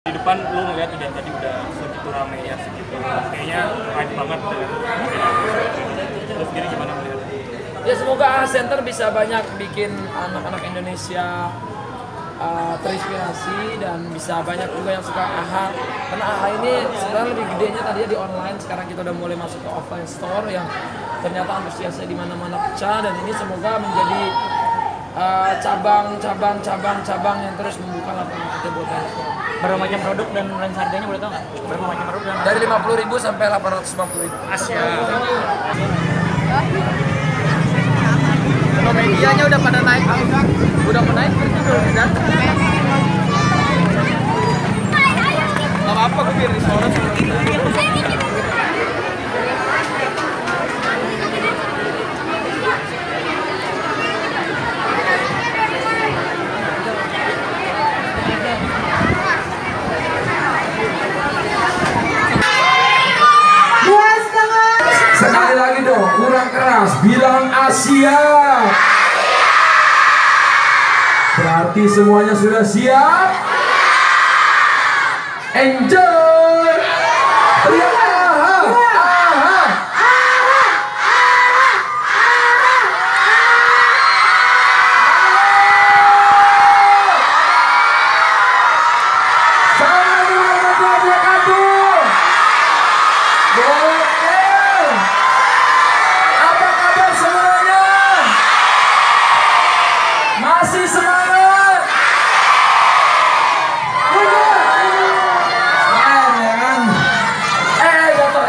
Di depan lu ngeliat udah segitu rame ya, segitu kayaknya hype banget dengan terus gini gimana melihatnya? Ya semoga AHA Center bisa banyak bikin anak-anak Indonesia terinspirasi dan bisa banyak juga yang suka AHA, karena AHA ini sebenarnya lebih gedenya tadinya di online, sekarang kita udah mulai masuk ke offline store yang ternyata antusiasnya di mana-mana pecah, dan ini semoga menjadi cabang yang terus membuka lapangan kita buat ekspor. Berapa macam produk dan range harganya boleh tahu nggak? Berapa macam produk dan Dari 50.000 sampai 850.000. Asia. Kalau medianya udah pada naik, udah menaik dan nggak apa-apa, gue biar disorot. Sekali lagi dong, kurang keras, bilang Asia. Berarti semuanya sudah siap. Enjoy. Teriak AHA, AHA. Assalamualaikum warahmatullahi wabarakatuh. Gokil. Apa kabar semuanya? Masih semangat? Semangat ya kan? Jatuh.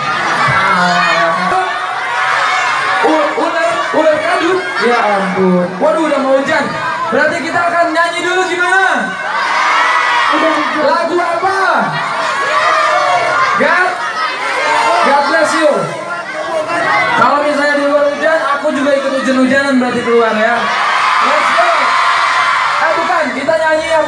Ular kadut? Ya ampun. Waduh, udah mau hujan. Berarti kita akan nyanyi dulu gimana? Lagu apa? God bless you. Kalau misalnya di luar hujan, aku juga ikut hujan-hujanan berarti keluar ya. Let's go. Bukan, kita nyanyi yang